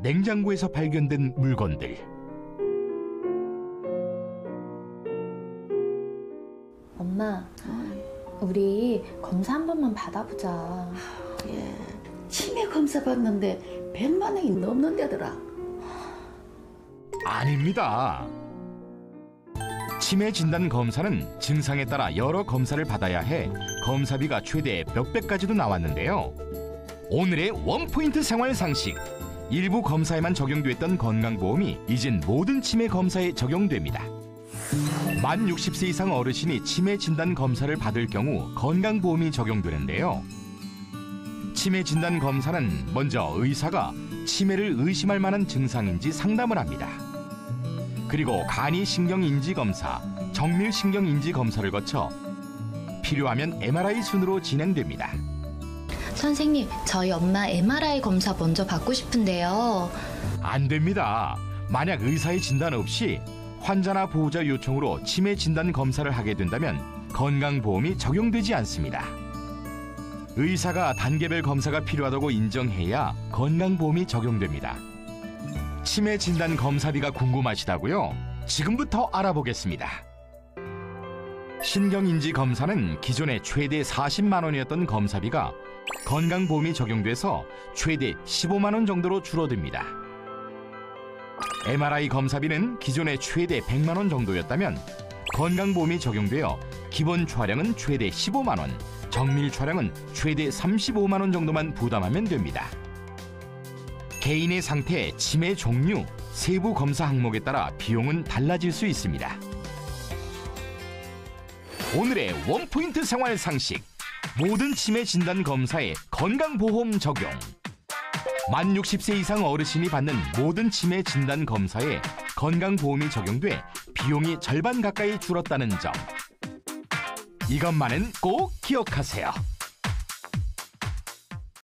냉장고에서 발견된 물건들. 엄마, 우리 검사 한 번만 받아보자. 예, 치매 검사 받는데 100만 원이 넘는다더라. 아닙니다. 치매 진단 검사는 증상에 따라 여러 검사를 받아야 해 검사비가 최대 몇백 가지도 나왔는데요. 오늘의 원포인트 생활 상식. 일부 검사에만 적용됐던 건강보험이 이젠 모든 치매 검사에 적용됩니다. 만 60세 이상 어르신이 치매 진단 검사를 받을 경우 건강보험이 적용되는데요. 치매 진단 검사는 먼저 의사가 치매를 의심할 만한 증상인지 상담을 합니다. 그리고 간이신경인지 검사, 정밀신경인지 검사를 거쳐 필요하면 MRI 순으로 진행됩니다. 선생님, 저희 엄마 MRI 검사 먼저 받고 싶은데요. 안 됩니다. 만약 의사의 진단 없이 환자나 보호자 요청으로 치매 진단 검사를 하게 된다면 건강보험이 적용되지 않습니다. 의사가 단계별 검사가 필요하다고 인정해야 건강보험이 적용됩니다. 치매 진단 검사비가 궁금하시다고요? 지금부터 알아보겠습니다. 신경인지 검사는 기존에 최대 40만 원이었던 검사비가 건강보험이 적용돼서 최대 15만 원 정도로 줄어듭니다. MRI 검사비는 기존에 최대 100만 원 정도였다면 건강보험이 적용되어 기본 촬영은 최대 15만 원, 정밀 촬영은 최대 35만 원 정도만 부담하면 됩니다. 개인의 상태, 치매 종류, 세부 검사 항목에 따라 비용은 달라질 수 있습니다. 오늘의 원포인트 생활 상식. 모든 치매 진단 검사에 건강보험 적용. 만 60세 이상 어르신이 받는 모든 치매 진단 검사에 건강보험이 적용돼 비용이 절반 가까이 줄었다는 점. 이것만은 꼭 기억하세요.